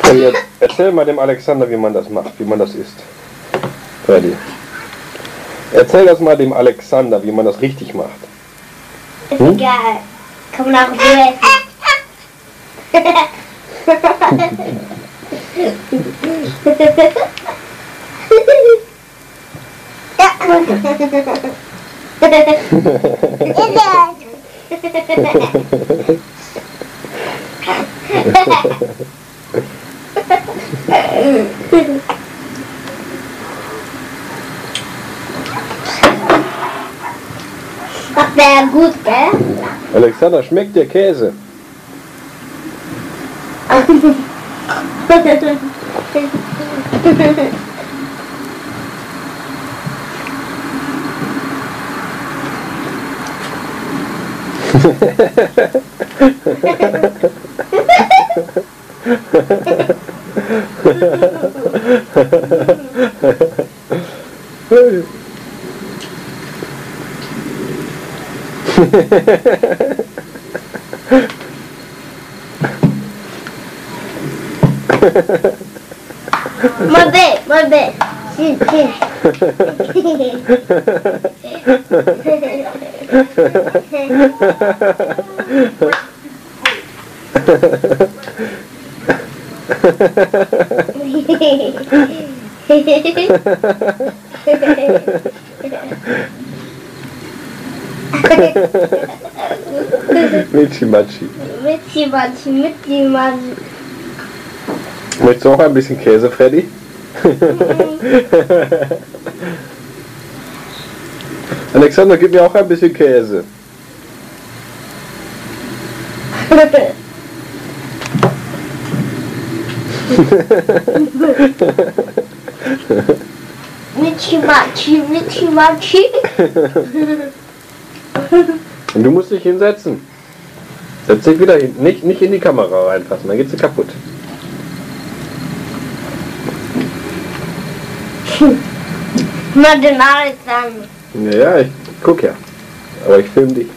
So, jetzt erzähl mal dem Alexander, wie man das macht, wie man das isst. Freddy. Erzähl das mal dem Alexander, wie man das richtig macht. Ist egal. Kann man auch so essen. Das wäre gut, gell? Alexander, schmeckt dir Käse? Mal bem. Sim. Michi-Machi. Möchtest du auch ein bisschen Käse, Freddy? Alexander, gib mir auch ein bisschen Käse. Michi-Machi. Und du musst dich hinsetzen. Setz dich wieder hin. Nicht in die Kamera reinpassen, dann geht sie kaputt. Na, den Alexander. Ja, ich guck ja. Aber ich film dich.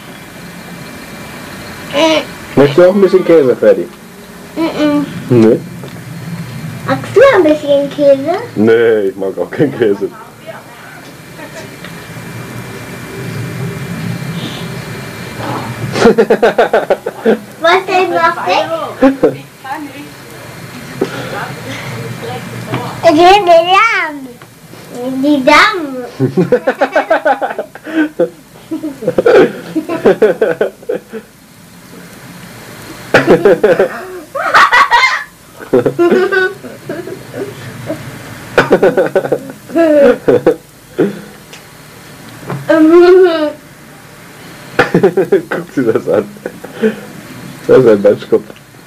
Möchtest du auch ein bisschen Käse, Freddy? Nee? Magst du ein bisschen Käse? Nee, ich mag auch keinen Käse. Was denn noch weg? Die Damen. Guck sie das an. Das ist ein Matschkopf.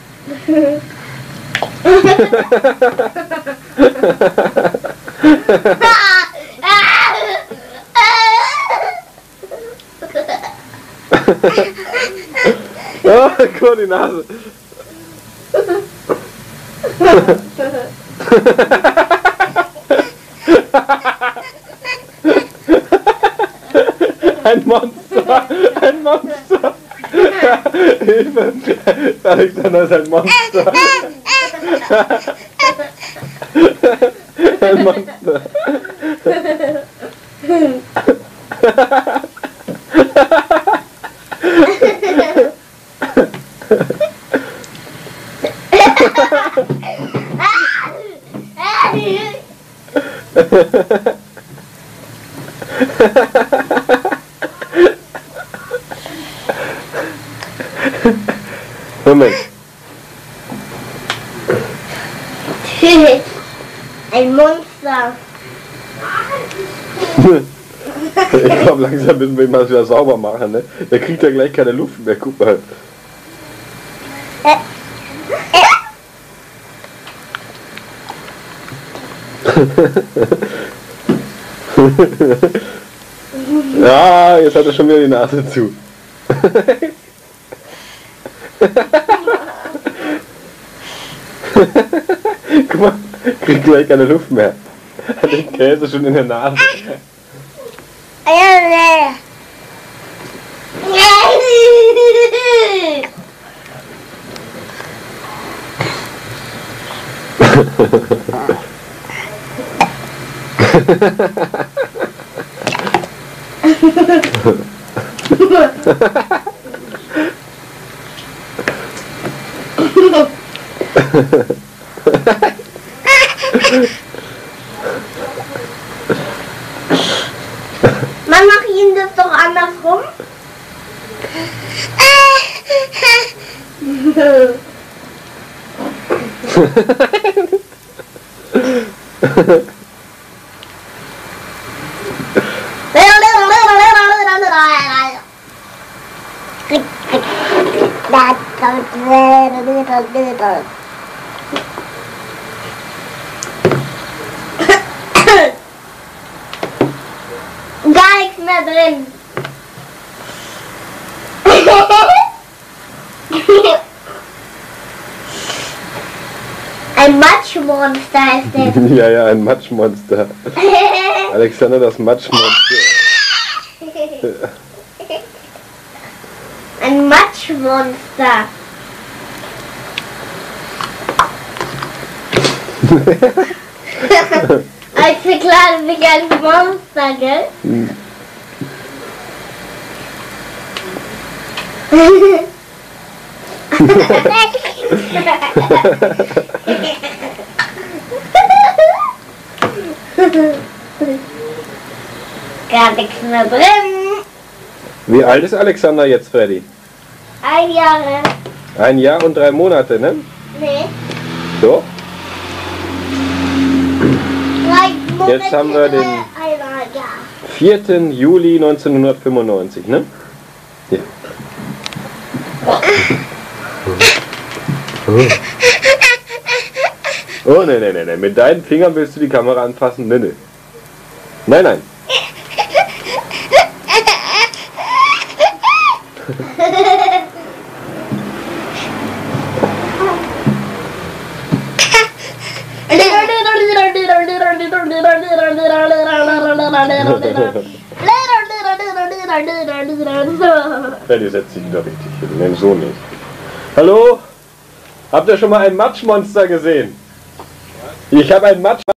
Oh, guck mal die Nase. Ein Monster! Ein Monster! Hilfe! Alexander ist ein Monster! Ein Monster! Moment. Ein Monster. Ich glaube, langsam müssen wir ihn mal wieder sauber machen, ne? Der kriegt ja gleich keine Luft mehr, guck mal. Ja, jetzt hat er schon wieder die Nase zu. Guck mal, kriegt gleich keine Luft mehr. Hat den Käse schon in der Nase. Man macht ihn das doch andersrum. Gar nichts mehr drin. Ein Matschmonster ist das. Ja, ja, ein Matschmonster. Alexander, das Matschmonster. Ein Matschmonster. Als verkleidet mich als Monster, gell? Gar nichts mehr drin. Wie alt ist Alexander jetzt, Freddy? 1 Jahr. 1 Jahr und 3 Monate, ne? Nee. So? 3 Monate. Jetzt haben wir den 4. Juli 1995, ne? Hier. Oh, ne, ne, ne, ne. Mit deinen Fingern willst du die Kamera anfassen? Ne, ne. Nein, nein. Freddy setzt sich wieder richtig hin. Nein, so nicht. Hallo? Habt ihr schon mal ein Matschmonster gesehen? Ich habe ein Matsch...